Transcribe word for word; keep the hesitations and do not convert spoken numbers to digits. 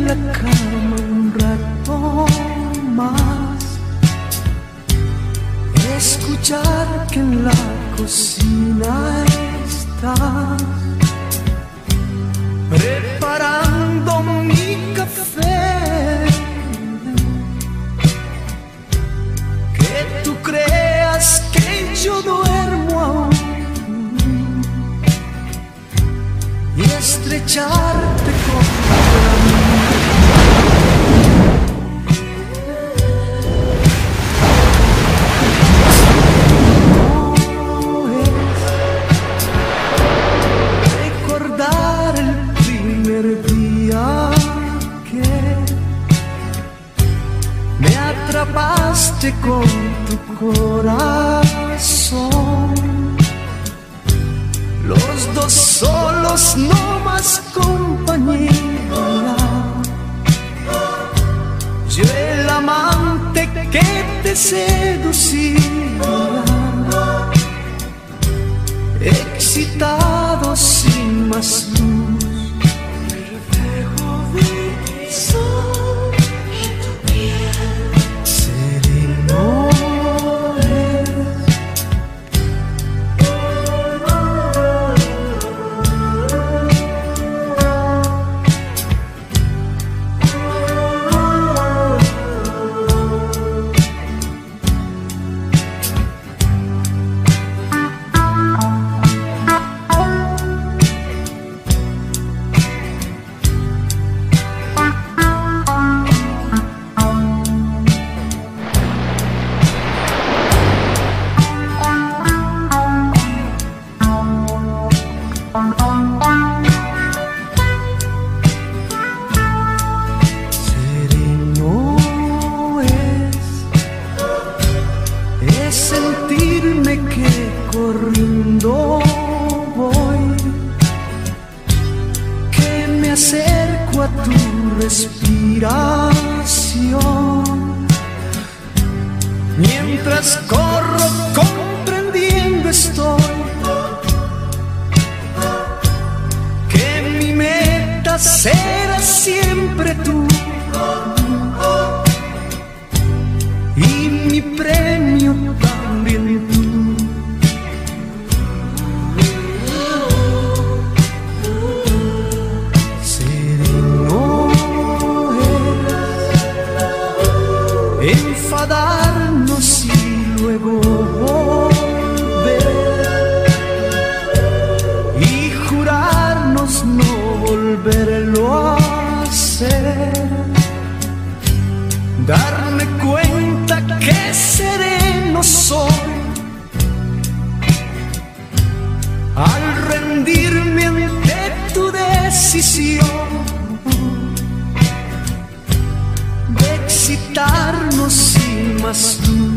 la cama un rato más, escuchar que en la cocina estás preparando mi café, que tú creas que yo duermo aún y estrecharte contra mí. Atrapaste con tu corazón, los dos solos, no más compañía. Yo el amante que te seducía, excitado sin más luz, reflejo de mi sol y tu piel. Sentirme que corriendo voy, que me acerco a tu respiración, mientras corro comprendiendo estoy que mi meta será siempre tú y mi premio también tú. Sereno es enfadarnos y luego volver y jurarnos no volverlo a hacer. Darme cuenta que sereno soy al rendirme ante tu decisión de excitarnos sin más luz.